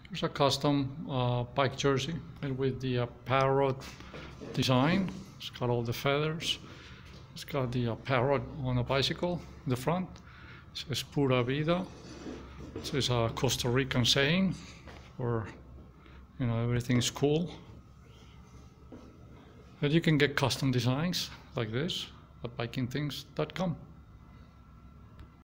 There's a custom bike jersey with the Parrot design. It's got all the feathers. It's got the Parrot on a bicycle in the front. It says Pura Vida. This is a Costa Rican saying, or everything is cool. But you can get custom designs like this at bikingthings.com.